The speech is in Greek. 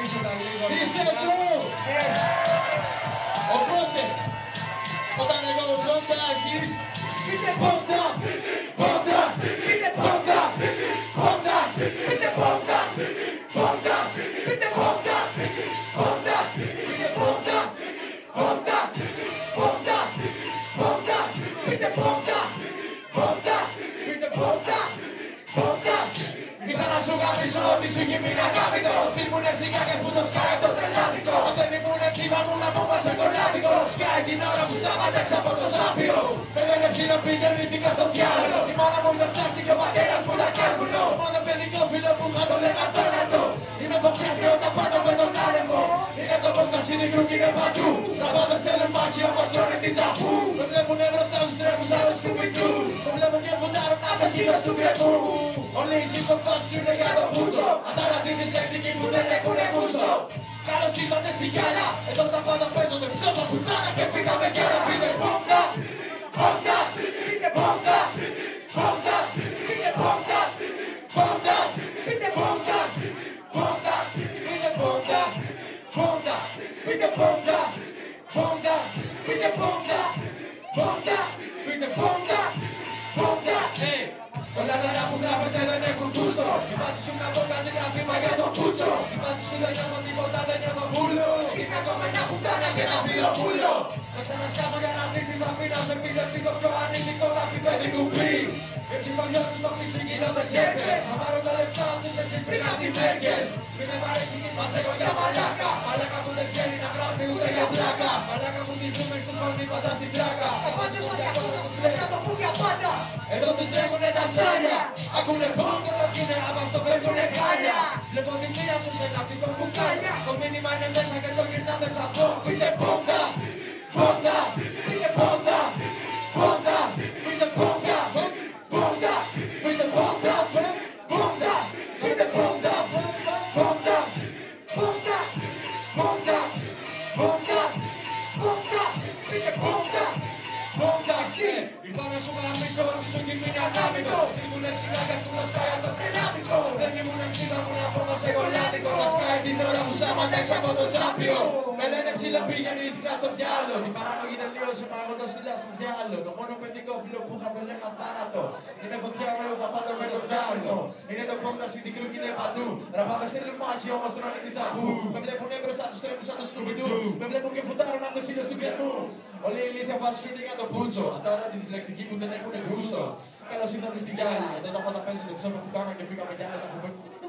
γαμίσω τα λίγο. Είστε εδώ! Οπότε, όταν εγώ πρώτα εσείς πείτε πόντα! Πόντα! Πείτε πόντα! Πόντα! Πείτε πόντα! Πόντα! Πείτε πόντα! Πόντα! Πείτε πόντα! Πόντα! Πόντα! Πόντα! Πείτε πόντα! Πόντα! Πείτε πόντα! Πόντα! Ήρθα να σου γαμίσω ότι σου γυμίνα γάμιτο. Στυλ μου είναι ψυχάκας που το σκάει το τρελάδικο. Όταν ήμουν εύθυμα μου να μου πας σε κολλάδικο. Σκάει την ώρα που σταματέξα από το ζάπιο. Με λένε ψηλό πήγε ρήθηκα στο διάλογο. Η μάνα μου με φτάχτη και ο πατέρας μου λακέρβουνο. Μόνο παιδικό φίλο που θα το λέγα θάνατο. Είμαι φοβιάτρι όταν πάνω με τον άνεμο. Είναι το podcast είναι κρούκ είναι παντού. Τα πάντα στέλνουν μάχη όπως τρώνε την τσαπού. Με βλέπουνε μπροστά στους τρέμους άλλο σκουπιτού. Με βλέπουν και φουντάρουν από το κύριο του κρεπού. Όλοι οι χip-hop σου είναι για το πούτσο. Αταρατήτης λεκτικοί που δεν έχουνε γούστο. Καλώς ήρθατε στη γυάλα. Εδώ τα πάντα παίζονται ψώμα πουτάνα και φύγαμε κι άλλα. Πείτε πόντα, πόντα, πείτε πόντα, πόντα, πείτε πόντα, πόντα, πείτε πόντα, πόντα, πείτε πόντα, πόντα, πείτε πόντα, πόντα, πείτε πόντα, πόντα, πείτε πόντα, πόντα. Όλα τα ρά που γράφετε δεν έχουν γούστο. Η βάση σου να πω κάτι γραφήμα για τον πούτσο. Η βάση σου δεν νιώθω τίποτα, δεν νιώθω πουλο. Είναι ακόμα ένα πουτάνα και ένα φιλοπούλο. Θα ξανασκάσω για να δεις τι θα πει. Να σε πιλευτεί το πιο ανήθικο γραφή παιδί κουμπί. Έτσι το νιώθεις το φύση γίνονται σέφτες. Θα πάρω τα λεφτά που δεν την πριν απ' τη Μέρκελ. Μη με παρεξηγείς, μας έχω για μαλάκα. Μαλάκα που δεν ξέρει να γράφει ούτε για πλάκα. Μαλάκα που τη ζούμε στον κόρνη πάντα στην τράκα. Επάντζες στο διακόσιο δεν θα το πούν για πάντα. Εδώ τους τρέχουνε τα σάλια. Ακούνε πόντο το κίνε, από αυτό παίρνουνε χάλια. Βλέπω τη μία σου σε ναυτικό μπουκάλια. Το μήνυμα είναι μέσα και το γυρνάμε σαν αυτό. Πείτε πόντα, πόντα, πείτε πόντα, πόντα, πείτε πόντα, πόντα, πείτε πόντα, πόντα, πείτε πόντα, πόντα, πόντα, πόντα, πόντα, πόντα, πείτε πόντα, πόντα. Ήρθα να σου γαμίσω ότι σου γυμνεί ανάμειτο. Ήμουν ψηλάκας που το σκάει από το τρελάδικο. Δεν ήμουν ψηλά που να πω σε κολλάδικο. Θα σκάει την ώρα που σταματέξα από το ζάπιο. Με λένε ψηλό πήγαινε ήθηκα στο διάλο. Την παράγωγη τελείωσε παγώντας φιλιά στο διάλο. Το μόνο παιδικό φίλο που είχα το λέγα θάνατο. Είναι φωτιά με ο παπάδο με τον διάλο. Είναι το πόντα η την κρούκ είναι παντού. Ραπάδες στέλνουν μάχη όμως τρώνε την τσαπού. Με βλέπουνε μπροστά τους τρέμους σαν το σκουπιτού. Με βλέπουν και φουντάρουν από το χείλος του κρεμού. Όλη η ηλίθεια βασίζουν για το πούτσο. Ατάρατη δυσλεκτική που δεν έχουν γούστο. Καλώς ήρθατε στη γυάλα. Εδώ τα πάντα παίζουν ψώμα πουτάνα και φύγαμε κι άλλα τα